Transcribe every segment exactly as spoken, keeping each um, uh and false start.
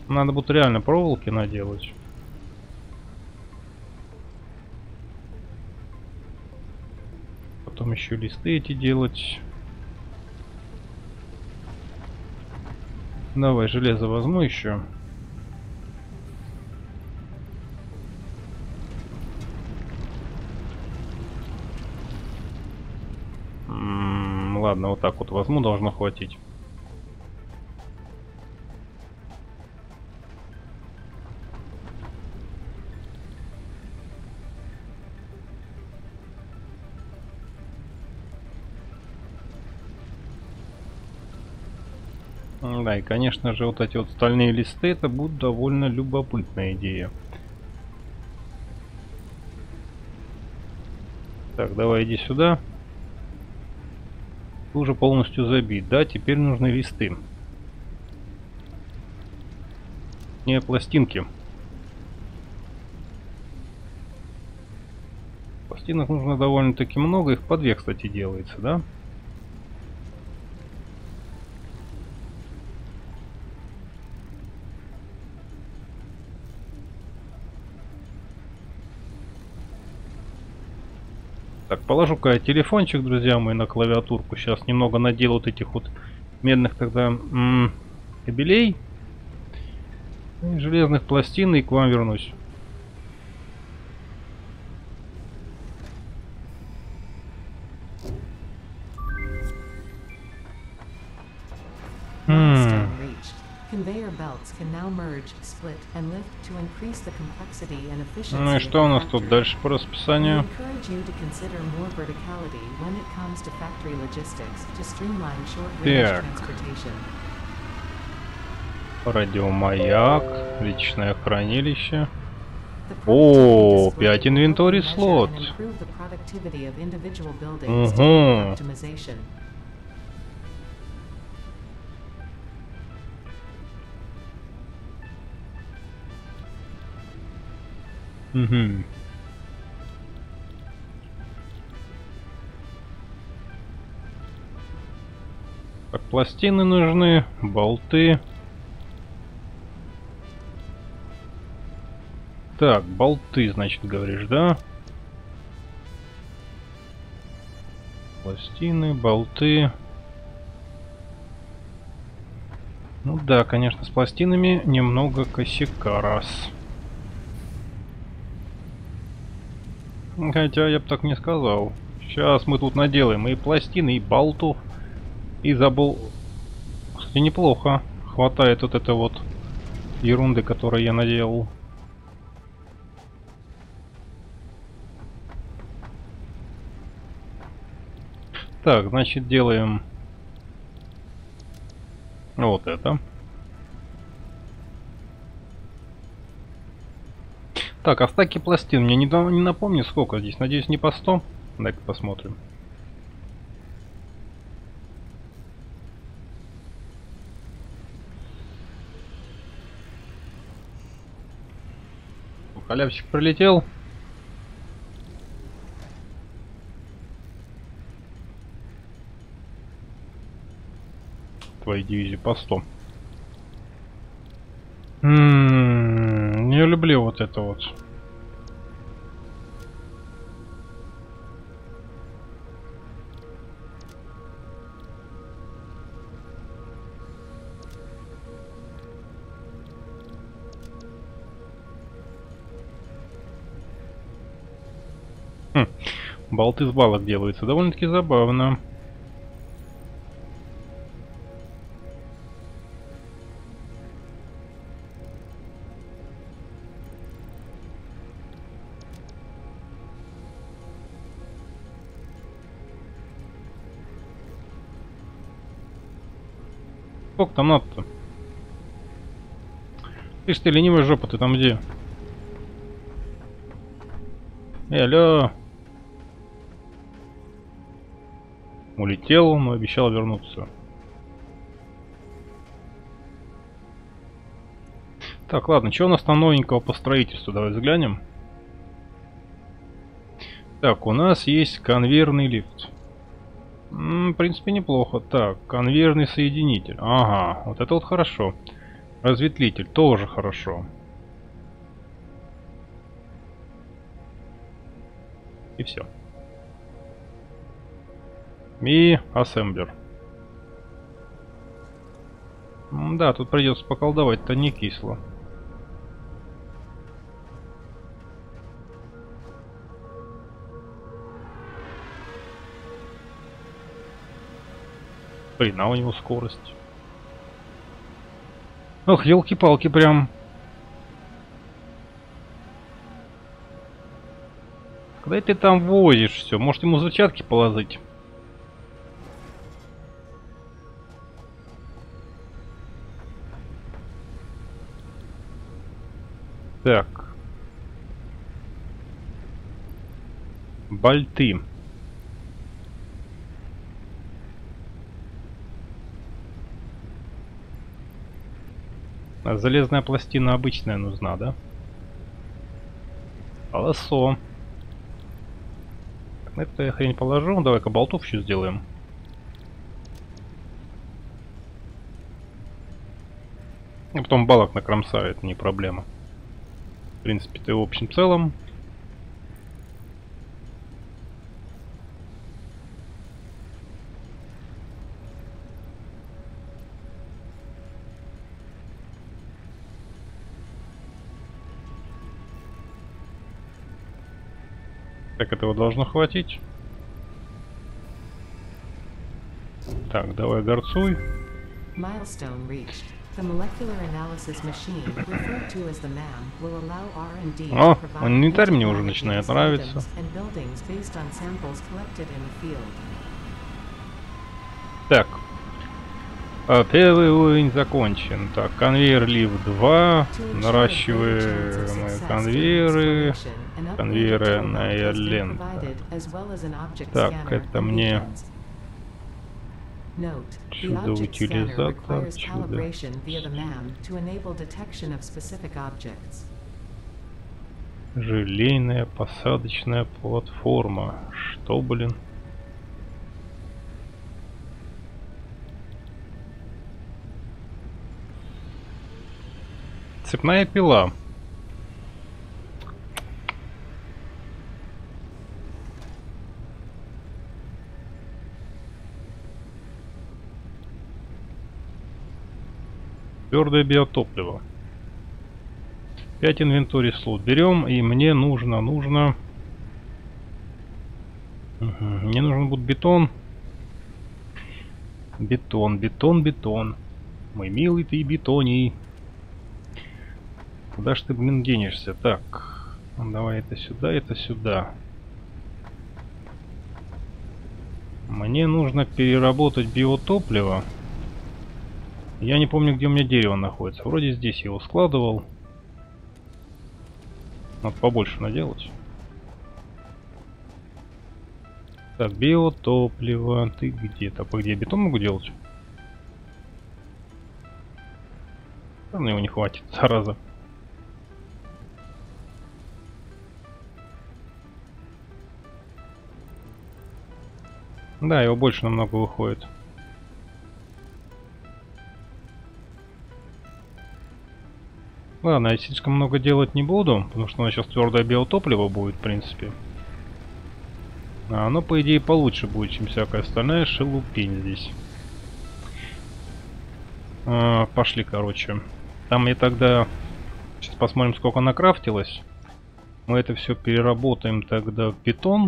Надо будет реально проволоки наделать. Потом еще листы эти делать. Давай, железо возьму еще. М-м, ладно, вот так вот возьму, должно хватить. Да, и конечно же вот эти вот стальные листы, это будет довольно любопытная идея. Так, давай иди сюда. Ты уже полностью забит, да? Теперь нужны листы. Не пластинки. Пластинок нужно довольно-таки много, их по две, кстати, делается, да? Так, положу-ка я телефончик, друзья мои, на клавиатурку. Сейчас немного наделаю вот этих вот медных тогда м -м, кабелей. И железных пластин, и к вам вернусь. М. Ну и что у нас тут дальше по расписанию? Так. Радиомаяк, личное хранилище. О, пять инвентарь слот. Угу. Угу. Так, пластины нужны, болты. Так, болты, значит, говоришь, да? Пластины, болты. Ну да, конечно, с пластинами немного косяка раз. Хотя я бы так не сказал. Сейчас мы тут наделаем и пластины, и болтов. И забыл... Кстати, неплохо. Хватает вот это вот ерунды, которую я наделал. Так, значит, делаем вот это. Так, а стаки пластин мне не, не напомню, сколько здесь. Надеюсь, не по сто. Дай-ка посмотрим. Халявчик прилетел. Твоей дивизии по сто. М-м-м, не люблю вот это вот. Хм, болты с балок делаются. Довольно-таки забавно. Сколько там надо-то? Ишь ты, ленивая жопа, ты там где? Эй, алло. Улетел, но обещал вернуться. Так, ладно, что у нас там новенького по строительству? Давай взглянем. Так, у нас есть конвейерный лифт. М, в принципе, неплохо. Так, конвейерный соединитель. Ага, вот это вот хорошо. Разветвитель тоже хорошо. И все. И ассемблер. Да, тут придется поколдовать-то не кисло. Блин, а у него скорость. Ох, елки-палки прям. Когда ты там возишь все? Может ему зачатки положить? Так. Болты. А железная пластина обычная нужна, да? Колесо. На это я хрень положу. Давай-ка болтов еще сделаем. И потом балок накромсаю, это не проблема. В принципе-то в общем целом. Так, этого должно хватить. Так, давай горцуй. Milestone reached. The molecular analysis machine, referred to as the M A M, will allow R and D О, to provide инвентарь мне уже interactive начинает нравиться. systems and buildings based on samples collected in the field. Так. А, первый уровень закончен. Так, конвейер лифт два. Наращиваем конвейеры. Конвейерная лента. Так, это мне... Чудо-утилизатор, чудо. Желейная посадочная платформа. Что, блин? Цепная пила. Твердое биотопливо. пять инвентарь слот. Берем, и мне нужно, нужно... Угу. Мне нужен будет бетон. Бетон, бетон, бетон. Мой милый ты бетоний. Куда ж ты, блин, денешься? Так, давай это сюда, это сюда. Мне нужно переработать биотопливо. Я не помню, где у меня дерево находится. Вроде здесь я его складывал. Надо побольше наделать. Так, биотопливо. Ты где-то? По где я бетон могу делать? Да, на него не хватит, зараза. Да, его больше намного выходит. Ладно, я слишком много делать не буду, потому что у нас сейчас твердое биотопливо будет, в принципе. А оно, по идее, получше будет, чем всякая остальная шелупень здесь. А, пошли, короче. Там я тогда... Сейчас посмотрим, сколько накрафтилось. Мы это все переработаем тогда в бетон.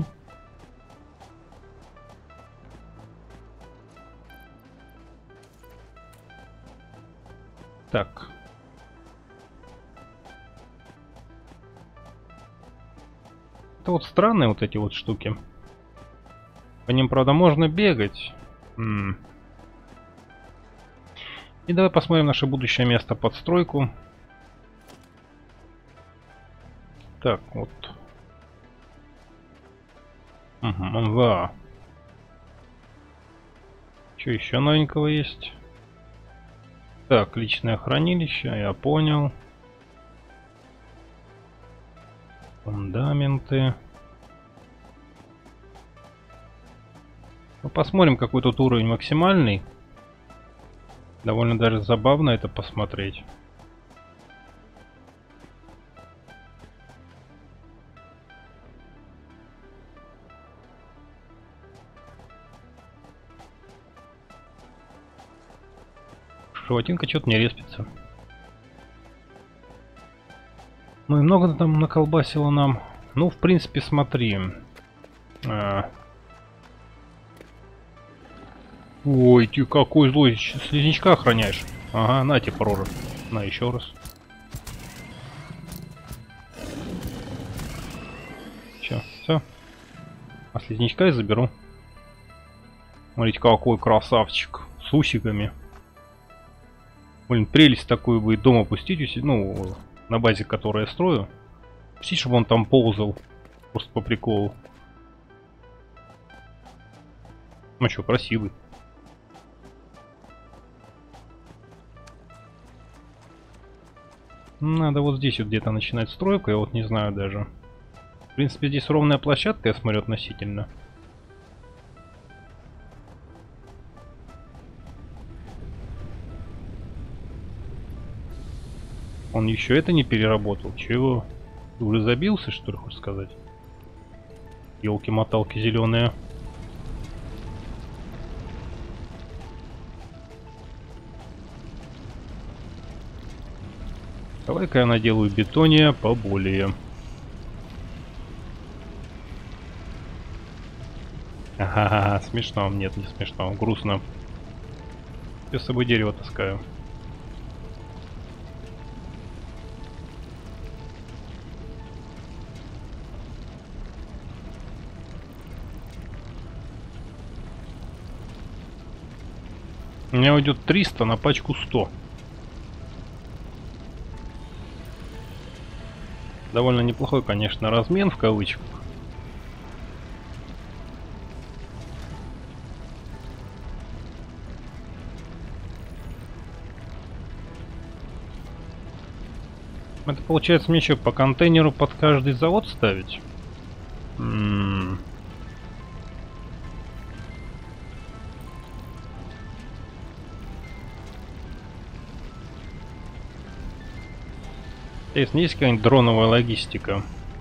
Так. Это вот странные вот эти вот штуки. По ним, правда, можно бегать. М-м. И давай посмотрим наше будущее место под стройку. Так, вот. Угу, да. Что еще новенького есть? Так, личное хранилище, я понял. Фундаменты. Ну, посмотрим, какой тут уровень максимальный. Довольно даже забавно это посмотреть. Животинка что-то не респится. Ну и много там наколбасило нам. Ну, в принципе, смотри. А... Ой, ты какой злой. Слизнячка охраняешь. Ага, на тебе проры. На, еще раз. Че, все. А слизнячка я заберу. Смотрите, какой красавчик. С усиками. Блин, прелесть такую бы и дома пустить. Ну, на базе, которую я строю. Пустить, чтобы он там ползал. Просто по приколу. Ну что, красивый. Надо вот здесь вот где-то начинать стройку. Я вот не знаю даже. В принципе, здесь ровная площадка, я смотрю, относительно. Он еще это не переработал. Чего? Ты уже забился, что ли, хочешь сказать? Елки-моталки зеленые. Давай-ка я наделаю бетония поболее. Ага, смешно. Нет, не смешно. Грустно. Я с собой дерево таскаю. У меня уйдет триста на пачку сто. Довольно неплохой, конечно, размен в кавычках. Это получается мне еще по контейнеру под каждый завод ставить? М-м-м. Интересно, есть какая-нибудь дроновая логистика?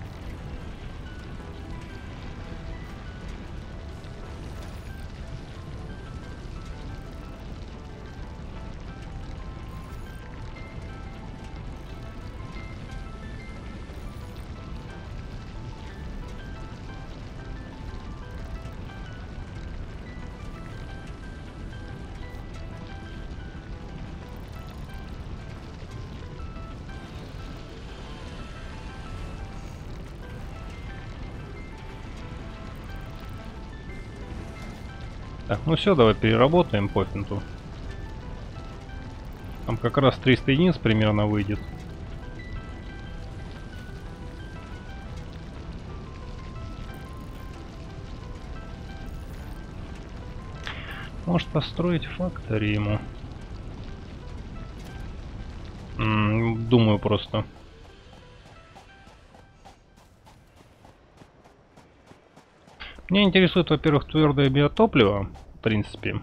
Так, ну все, давай переработаем по финту. Там как раз триста единиц примерно выйдет. Может построить фактори ему. М-м, думаю просто. Меня интересует, во-первых, твердое биотопливо, в принципе.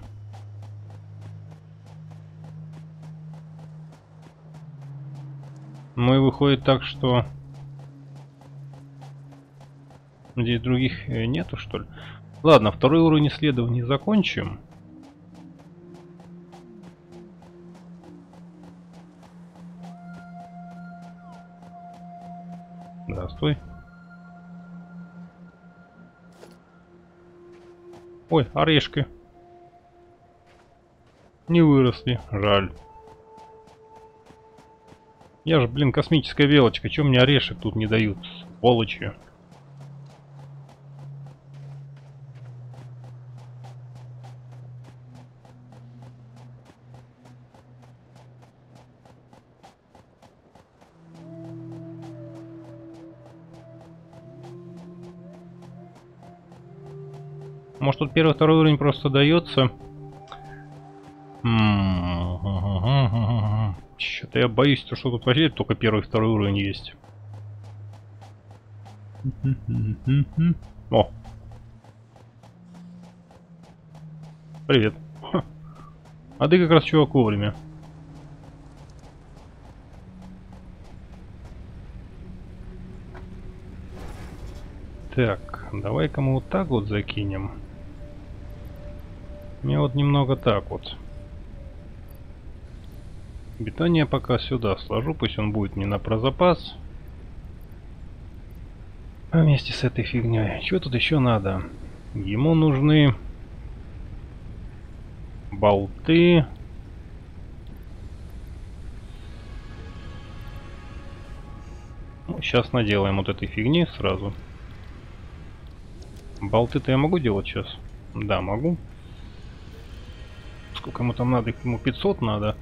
Ну и выходит так, что здесь других нету, что ли? Ладно, второй уровень исследований закончим. Да, стой. Ой, орешки. Не выросли, жаль. Я же, блин, космическая велочка. Чё мне орешек тут не дают? Сволочи. Может, тут первый, второй уровень просто дается? Что-то я боюсь, что тут вообще только первый, второй уровень есть. О! Привет. Ха. А ты как раз, чувак, вовремя. Так, давай-ка мы вот так вот закинем. Мне вот немного так вот. Питание пока сюда сложу, пусть он будет мне на прозапас. А вместе с этой фигней. Что тут еще надо? Ему нужны болты. Ну, сейчас наделаем вот этой фигни сразу. Болты-то я могу делать сейчас? Да, могу. Сколько ему там надо? Ему пятьсот надо.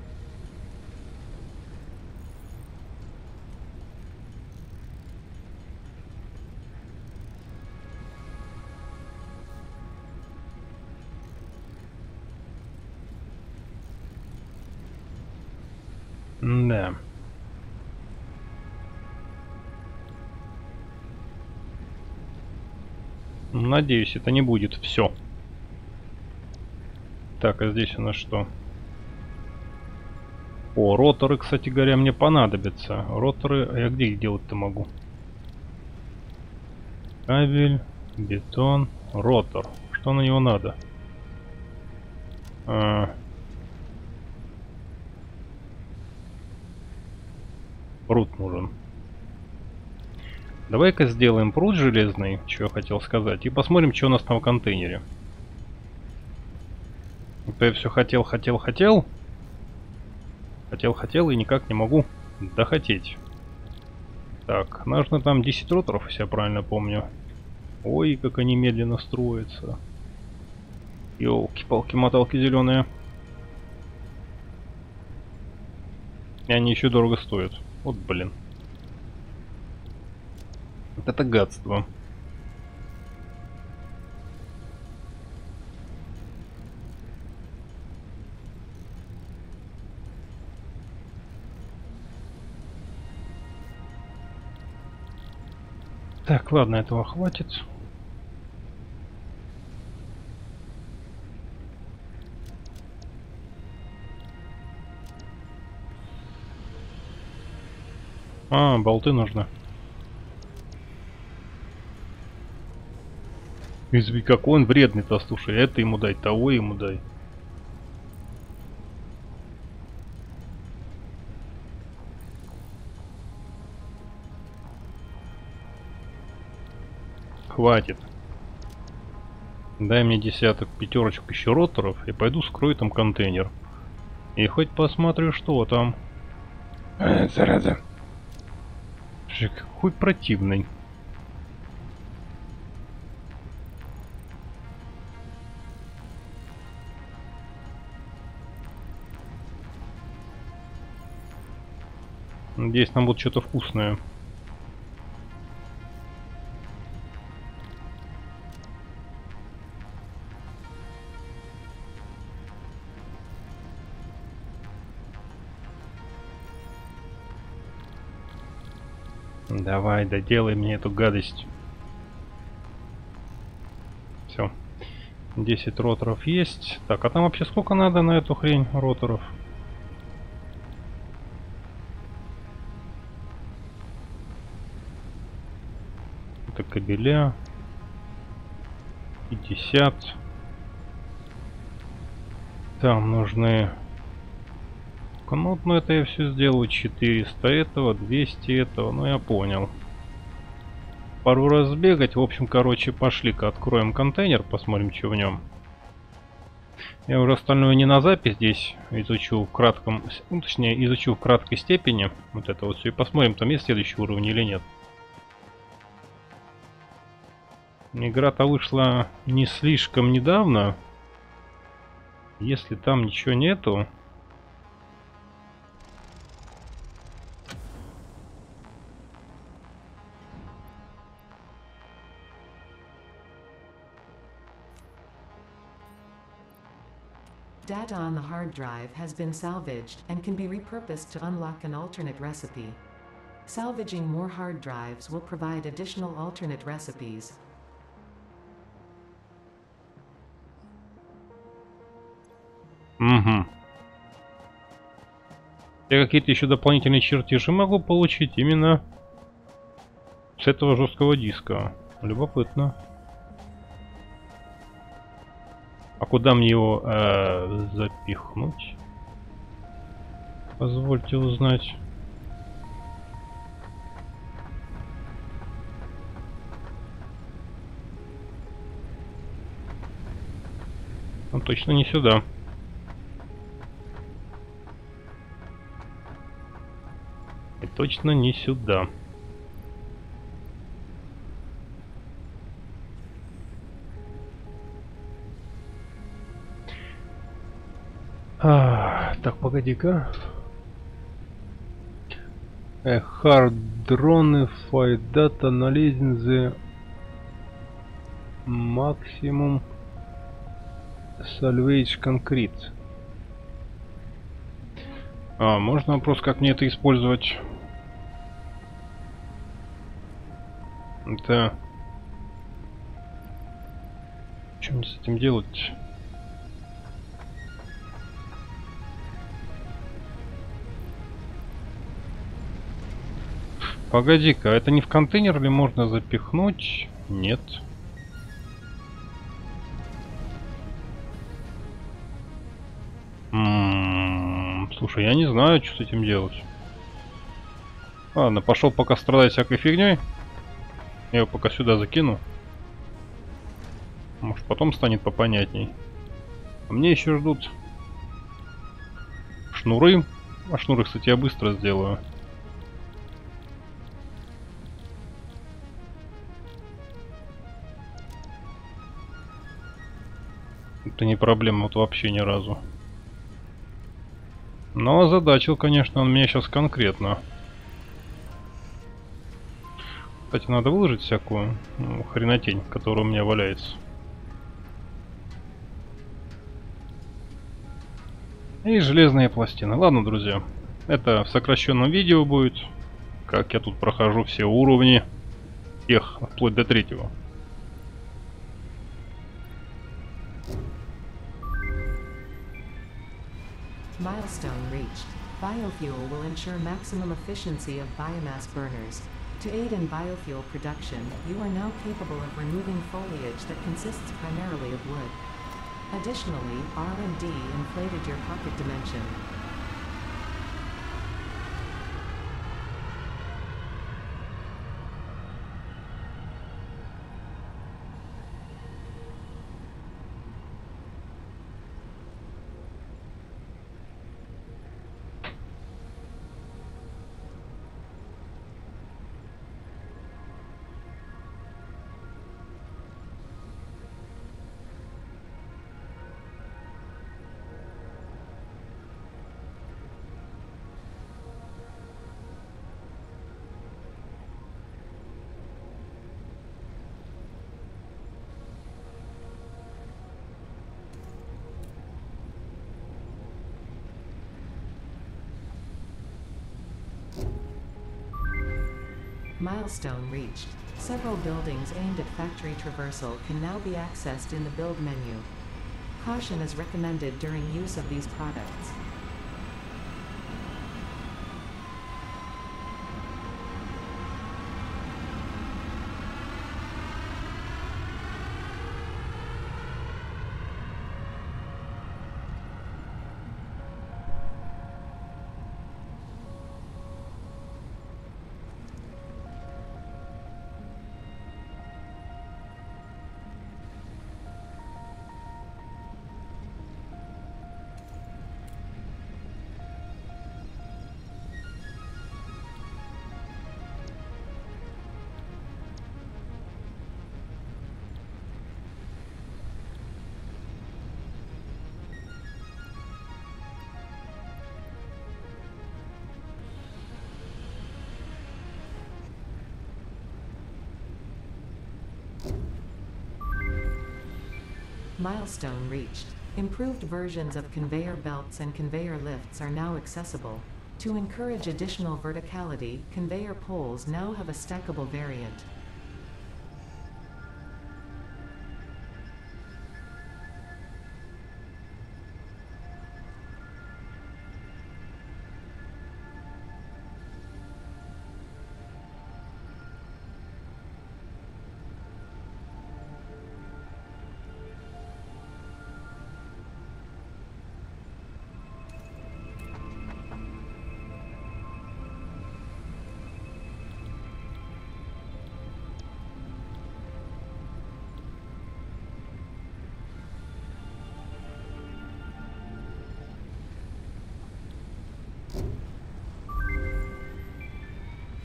Да. Надеюсь, это не будет все. Так, а здесь у нас что? О, роторы, кстати говоря, мне понадобятся. Роторы, а я где их делать-то могу? Кабель, бетон, ротор. Что на него надо? А... Прут нужен. Давай-ка сделаем прут железный, что я хотел сказать, и посмотрим, что у нас там в контейнере. Это я все хотел, хотел, хотел. Хотел, хотел и никак не могу дохотеть. Так, нужно там десять роторов, если я правильно помню. Ой, как они медленно строятся. Ёлки-палки, моталки зеленые. И они еще дорого стоят. Вот блин. Вот это гадство. Так, ладно, этого хватит. А, болты нужны. Извини, какой он вредный-то, слушай. Это ему дай, того ему дай. Хватит. Дай мне десяток, пятерочек еще роторов и пойду скрою там контейнер. И хоть посмотрю, что там. А, зараза. Какой противный. Надеюсь, там будет что-то вкусное. Давай, доделай мне эту гадость. Все. десять роторов есть. Так, а там вообще сколько надо на эту хрень роторов? Это кабеля. пятьдесят. Там нужны... Ну, ну это я все сделаю. четыреста этого, двести этого. Ну, я понял. Пару раз бегать. В общем, короче, пошли-ка откроем контейнер. Посмотрим, что в нем. Я уже остальное не на запись здесь изучу в кратком... Ну, точнее, изучу в краткой степени. Вот это вот все. И посмотрим, там есть следующий уровень или нет. Игра-то вышла не слишком недавно. Если там ничего нету... Data on the hard drive has been salvaged and can be repurposed to unlock an alternate recipe. Salvaging more hard drives will provide additional alternate recipes. Угу. Я какие-то еще дополнительные чертежи могу получить именно с этого жесткого диска. Любопытно. А куда мне его э, запихнуть? Позвольте узнать. Ну, точно не сюда. И точно не сюда. А, так, погоди-ка. A hard drone fight data analyzing the maximum salvage concrete. А, можно вопрос, как мне это использовать? Да. Что мне с этим делать? Погоди-ка, это не в контейнер ли можно запихнуть? Нет. М-м-м, слушай, я не знаю, что с этим делать. Ладно, пошел пока страдать всякой фигней. Я его пока сюда закину. Может, потом станет попонятней. А мне еще ждут шнуры. А шнуры, кстати, я быстро сделаю. Это не проблема вот вообще ни разу. Но озадачил, конечно, он меня сейчас конкретно. Кстати, надо выложить всякую ну, хренотень, которая у меня валяется. И железные пластины. Ладно, друзья. Это в сокращенном видео будет. Как я тут прохожу все уровни. Всех, вплоть до третьего. Milestone reached. Biofuel will ensure maximum efficiency of biomass burners. To aid in biofuel production, you are now capable of removing foliage that consists primarily of wood. Additionally, R and D inflated your pocket dimension. Milestone reached. Several buildings aimed at factory traversal can now be accessed in the build menu. Caution is recommended during use of these products. Milestone reached. Improved versions of conveyor belts and conveyor lifts are now accessible. To encourage additional verticality, conveyor poles now have a stackable variant.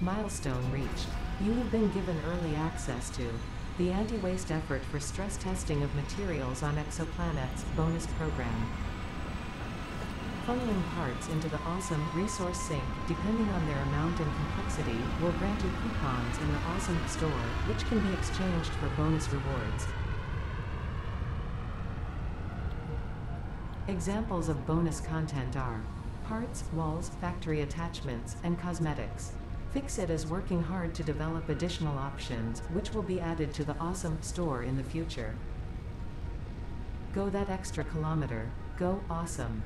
Milestone reached. You have been given early access to the anti-waste effort for stress testing of materials on exoplanets bonus program. Funneling parts into the Awesome resource sink, depending on their amount and complexity, will grant you coupons in the Awesome store, which can be exchanged for bonus rewards. Examples of bonus content are parts, walls, factory attachments, and cosmetics. Fixit is working hard to develop additional options, which will be added to the Awesome store in the future. Go that extra kilometer. Go Awesome.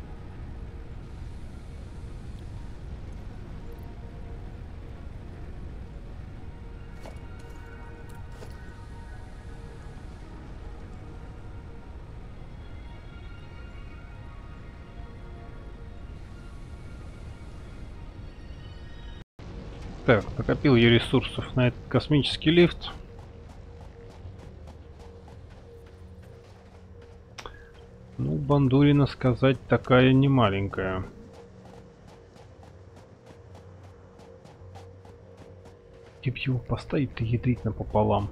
Так, накопил я ресурсов на этот космический лифт. Ну, бандурина, сказать, такая не маленькая. Тип его поставить и ядрить напополам.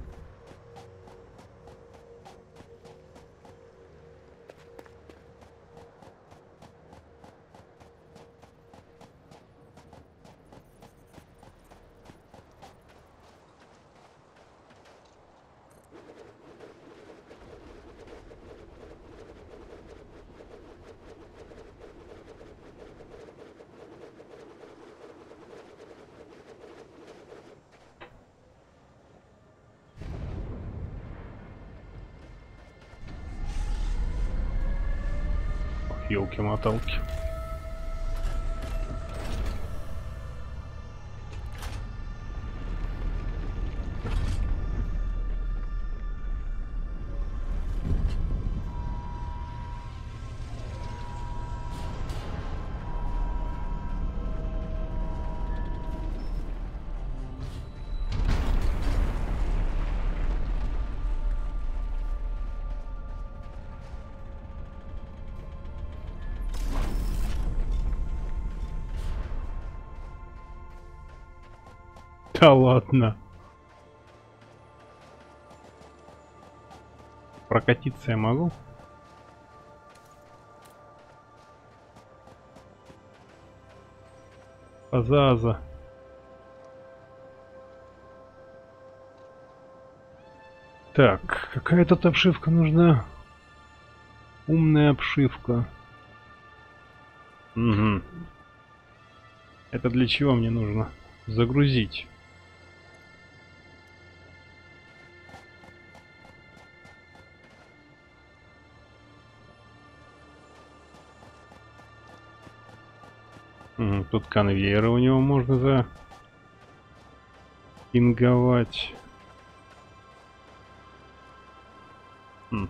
Ёлки-моталки. Да ладно. Прокатиться я могу? Азаза. Так, какая тут обшивка нужна? Умная обшивка. Угу. Это для чего мне нужно? Загрузить. Угу, тут конвейеры у него можно за пинговать. Хм.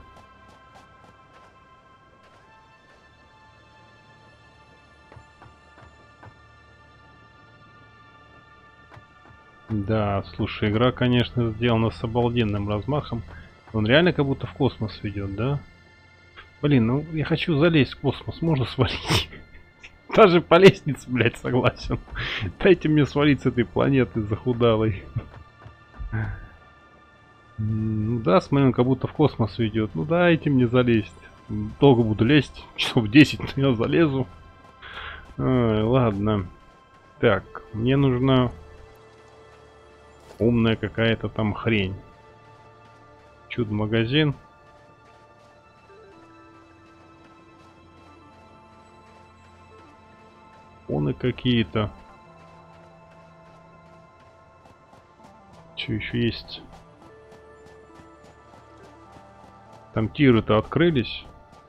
Да, слушай, игра, конечно, сделана с обалденным размахом. Он реально как будто в космос ведет, да? Блин, ну я хочу залезть в космос, можно свалить? Даже по лестнице, блядь, согласен. Дайте мне свалить с этой планеты захудалой. Ну да, смотри, он как будто в космос ведет. Ну дайте мне залезть. Долго буду лезть. Часов десять, но я залезу. Ой, ладно. Так, мне нужна умная какая-то там хрень. Чудо-магазин. Оны какие-то. Что еще есть? Там тиры-то открылись.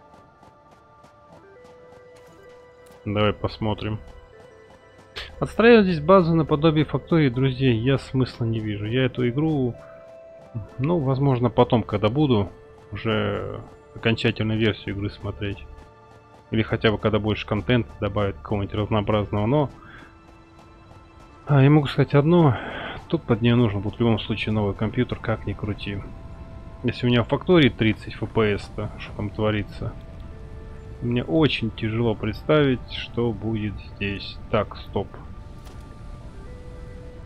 Давай посмотрим. Отстраивать здесь базу наподобие фактории, друзей, я смысла не вижу. Я эту игру, ну, возможно, потом, когда буду уже окончательную версию игры смотреть. Или хотя бы, когда больше контента добавят какого-нибудь разнообразного, но... А, я могу сказать одно. Тут под нее нужен будет в любом случае новый компьютер, как ни крути. Если у меня в фактории тридцать эф пи эс-то, что там творится, мне очень тяжело представить, что будет здесь. Так, стоп.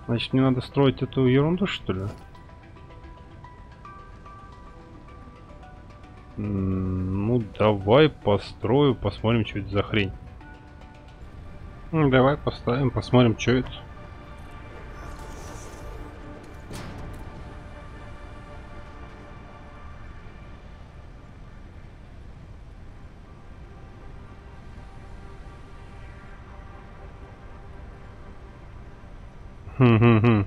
Значит, мне надо строить эту ерунду, что ли? М, Ну, давай построю, посмотрим, что это за хрень. Ну, давай поставим, посмотрим, что это. Хм-хм-хм.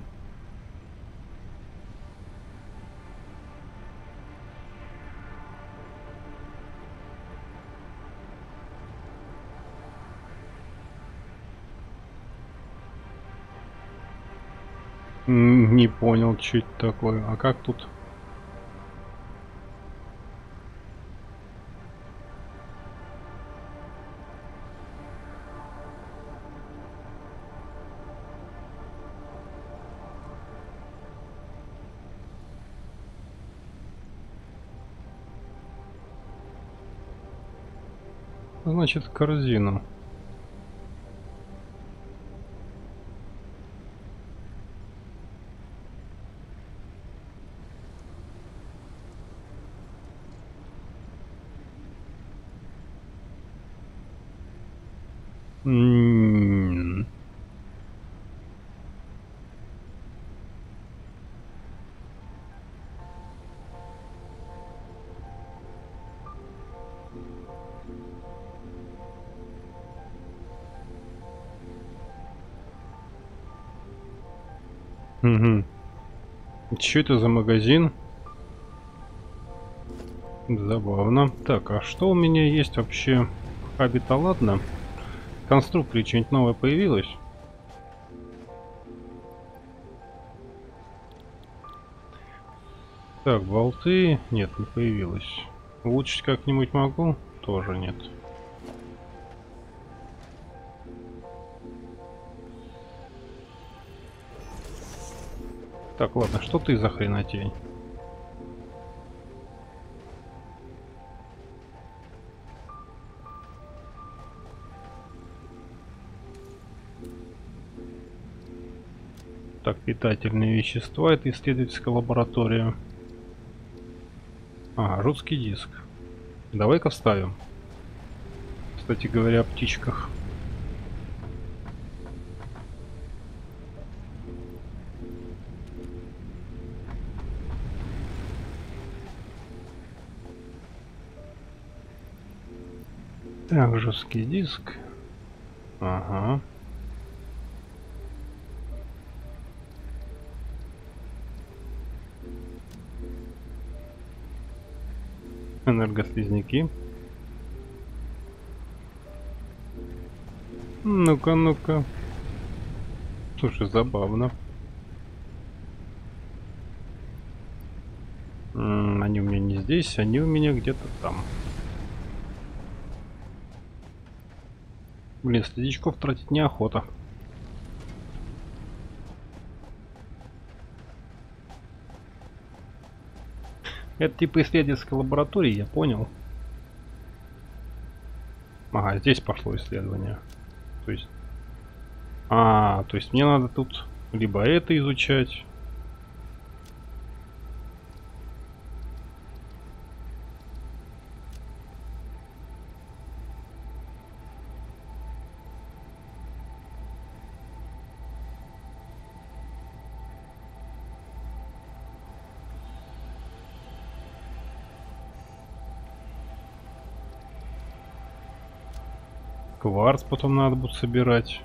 М, Не понял, что это такое. А как тут? Значит, корзину. М, мгм. Что это за магазин? Забавно. Так, а что у меня есть вообще? Хабита, ладно. В конструкторе что-нибудь новое появилось? Так, болты. Нет, не появилось. Улучшить как-нибудь могу? Тоже нет. Так, ладно, что ты за хренотень? Так, питательные вещества. Это исследовательская лаборатория. Ага, жесткий диск. Давай-ка вставим. Кстати говоря, о птичках. Так, жесткий диск. Ага. Энергослизняки. Ну-ка, ну-ка. Слушай, забавно. М, Они у меня не здесь, они у меня где-то там. Блин, слизячков тратить неохота. Это типа исследовательской лаборатории, я понял. Ага, здесь пошло исследование. То есть... А, то есть мне надо тут либо это изучать. Кварц потом надо будет собирать.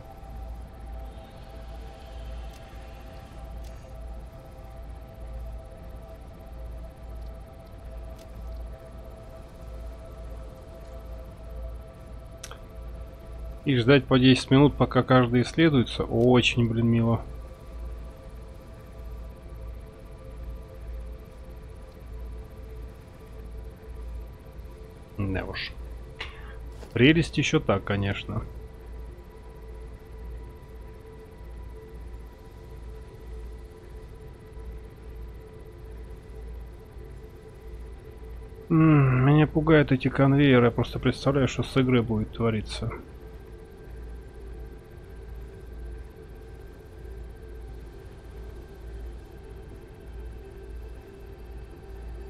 И ждать по десять минут, пока каждый исследуется, очень, блин, мило. Да уж. Прелесть еще так, конечно. М, Меня пугают эти конвейеры. Я просто представляю, что с игры будет твориться.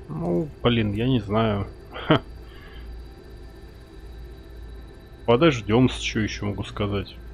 Ну, блин, я не знаю. Ха. Подождем, что еще могу сказать.